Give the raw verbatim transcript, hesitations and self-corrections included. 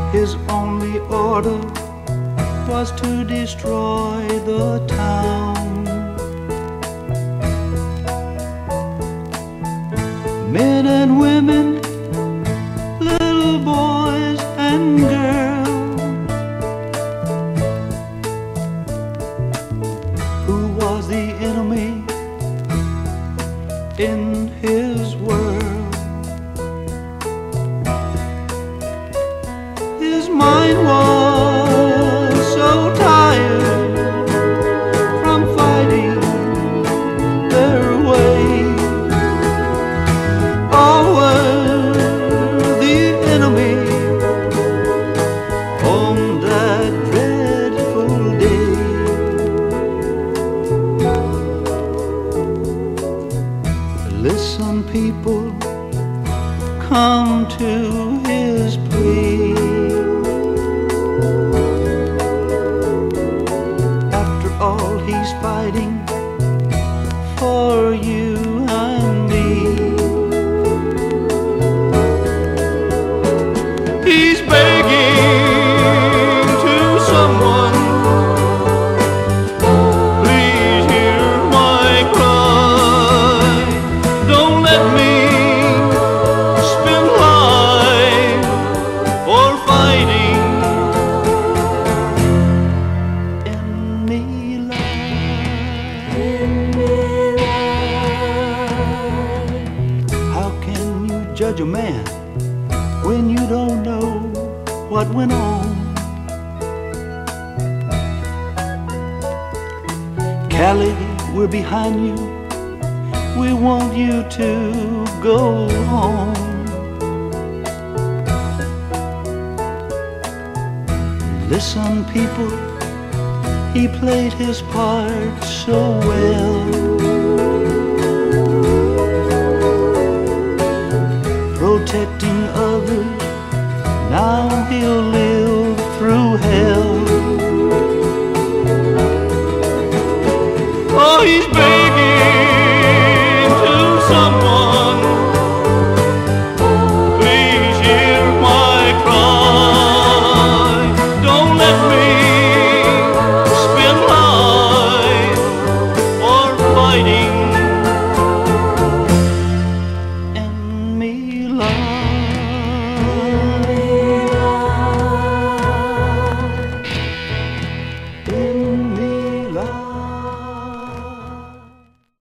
His only order was to destroy the town. Men and women, little boys and girls, who was the enemy in his world? His mind was so tired from fighting their way. All were the enemy on that dreadful day. Listen, people, come to his plea. After all, he's fighting for you and me. He's begging to someone, please hear my cry. Don't let me spend life for fighting enemy line. How can you judge a man when you don't know what went on? Callie, we're behind you. We want you to go on. Listen, people, he played his part so well, protecting others. Now he'll